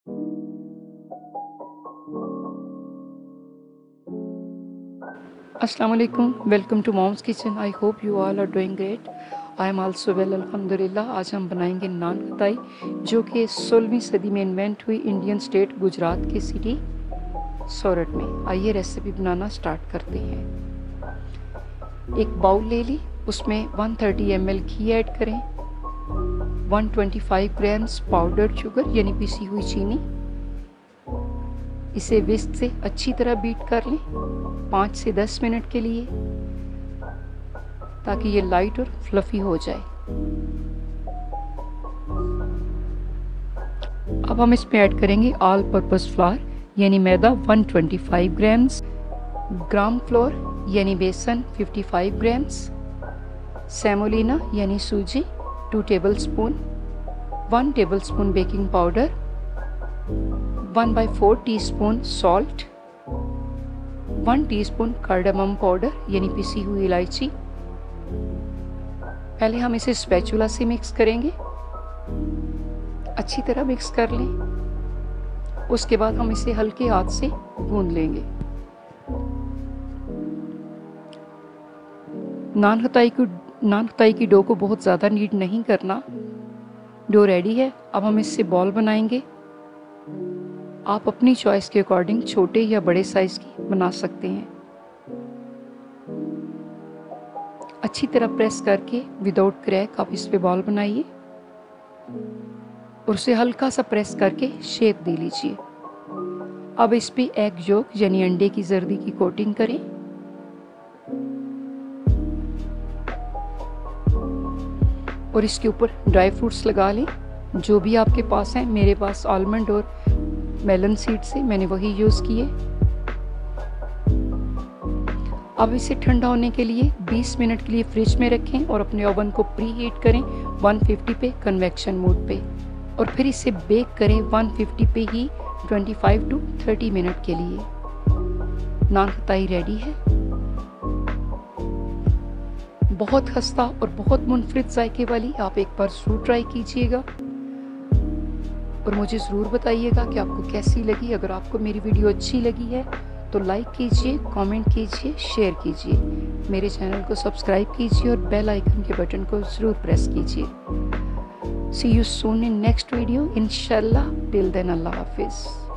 अस्सलाम वालेकुम, welcome to mom's kitchen. I hope you all are doing great. I am also well अल्हम्दुलिल्लाह। आज हम बनाएंगे नान खताई, जो कि 16वीं सदी में इन्वेंट हुई इंडियन स्टेट गुजरात के सिटी सूरत में। आइए रेसिपी बनाना स्टार्ट करते हैं। एक बाउल ले ली, उसमें 130 ml घी ऐड करें, 125 ग्राम्स पाउडर्ड शुगर यानी पिसी हुई चीनी। इसे विस्क से अच्छी तरह बीट कर लें 5 से 10 मिनट के लिए, ताकि ये लाइट और फ्लफी हो जाए। अब हम इसमें ऐड करेंगे ऑल पर्पस फ्लावर यानी मैदा 125 ग्राम्स, ग्राम फ्लोर यानी बेसन 55 ग्राम्स, सेमोलिना यानी सूजी 2 tablespoon, 1 tablespoon baking powder, 1/4 teaspoon salt, 1 teaspoon cardamom powder यानी पिसी हुई इलायची। पहले हम इसे स्पैचुला से मिक्स करेंगे, अच्छी तरह मिक्स कर लें। उसके बाद हम इसे हल्के हाथ से गूंद लेंगे। नान खताई की डो को बहुत ज़्यादा नीड नहीं करना। डो रेडी है। अब हम इससे बॉल बनाएंगे। आप अपनी चॉइस के अकॉर्डिंग छोटे या बड़े साइज की बना सकते हैं। अच्छी तरह प्रेस करके विदाउट क्रैक आप इस पे बॉल बनाइए और उसे हल्का सा प्रेस करके शेप दे लीजिए। अब इस पे एग योक यानी अंडे की जर्दी की कोटिंग करें और इसके ऊपर ड्राई फ्रूट्स लगा लें, जो भी आपके पास हैं। मेरे पास आलमंड और मेलन सीड से मैंने वही यूज़ किए। अब इसे ठंडा होने के लिए 20 मिनट के लिए फ्रिज में रखें और अपने ओवन को प्री हीट करें 150 पे कन्वेक्शन मोड पे, और फिर इसे बेक करें 150 पे ही 25 to 30 मिनट के लिए। नान खताई रेडी है। बहुत खस्ता और बहुत मुनफरिद जायके वाली, आप एक बार ज़रूर ट्राई कीजिएगा और मुझे ज़रूर बताइएगा कि आपको कैसी लगी। अगर आपको मेरी वीडियो अच्छी लगी है तो लाइक कीजिए, कमेंट कीजिए, शेयर कीजिए, मेरे चैनल को सब्सक्राइब कीजिए और बेल आइकन के बटन को ज़रूर प्रेस कीजिए। See you soon in next video इंशाल्लाह। टिल देन अल्लाह हाफिज़।